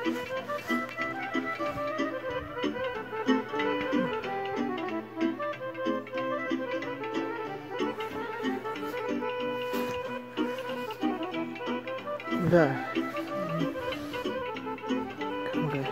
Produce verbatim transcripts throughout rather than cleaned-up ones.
Da. Cam da.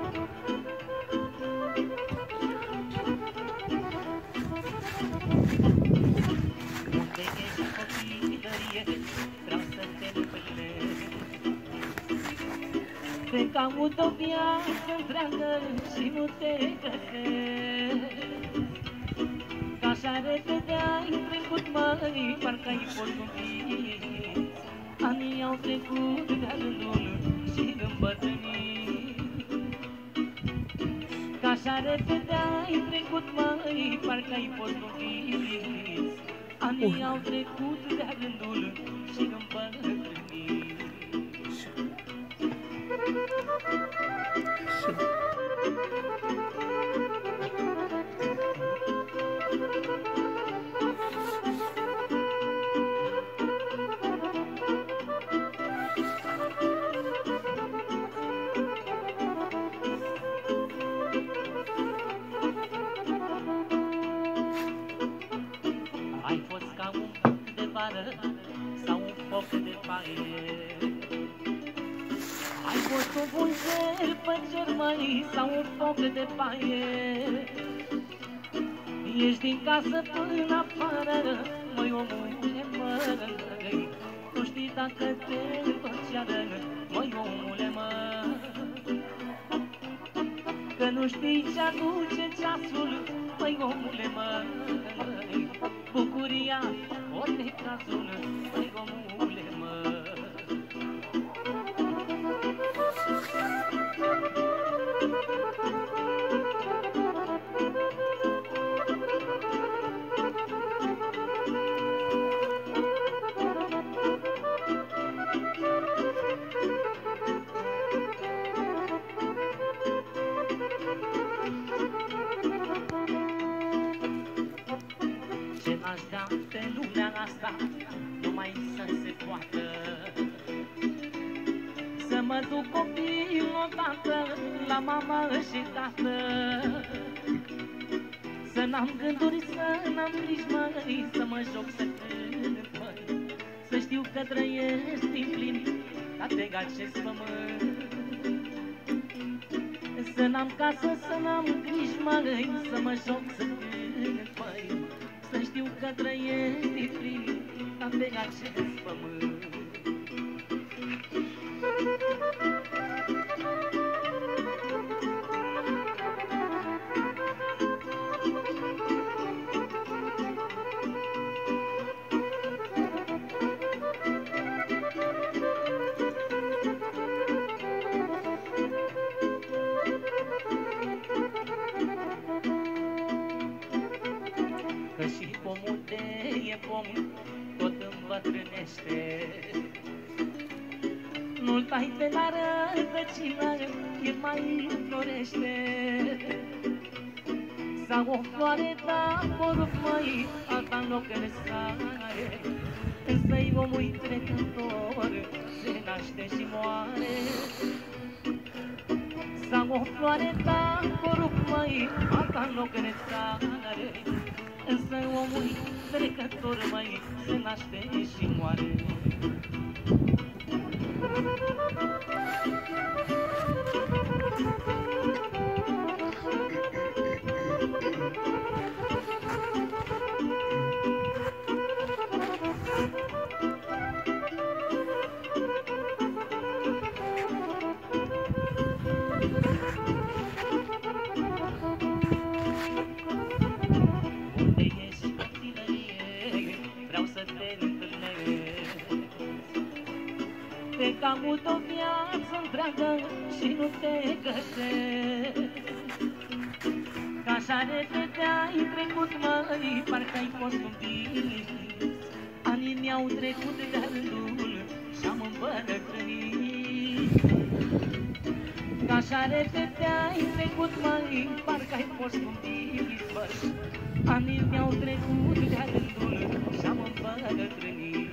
Te caut o viață întreagă și nu te găsesc. Că așa repede ai trecut, măi, parcă-ai fost un vis. Anii au trecut de-a rândul și îmbătrânit. Că așa repede ai trecut, măi, parcă-ai fost un vis. Anii au trecut de-a rândul și îmbătrânit. Ai fost ca un foc de vară sau un foc de paie. Ai fost un vulger pe cer, măi, sau un foc de paie. Ești din casă până afară, măi, omule, măi. Nu știi dacă te întorci iară, măi, omule, măi. Că nu știi ce aduce ceasul, măi, omule, măi. Bucuria, ori necazul, măi, omule, măi. Ce n-aș da pe lumea asta, numai să se poată să mă duc copil odată la mama și tată. Să n-am gânduri, să n-am griji, măi, să mă joc, să cânt, măi. Să știu că trăiesc din plin, ca pe acest pământ. Să n-am casă, să n-am griji, măi, să mă joc, să cânt, măi. Să știu că trăiesc din plin, ca pe acest pământ. Că și pomul de e pom, tot îmbătrânește. Nu-l tai pe la rădăcină, el mai florește. Sau o floare, da, poruf, măi, alta în loc în sare. Însă-i omul trecător, se naște și moare. Sau o floare, da, poruf, măi, alta în loc în sare. Însă omul trecător, măi, se naște și moare. Te caut o viață întreagă și nu te găsesc. Că așa repede ai trecut, măi, parcă-ai fost un vis. Anii mi-au trecut de-a rândul și-am îmbătrânit. Că așa repede ai trecut, măi, parcă-ai fost un vis, băi. Anii mi-au trecut de-a rândul și-am îmbătrânit.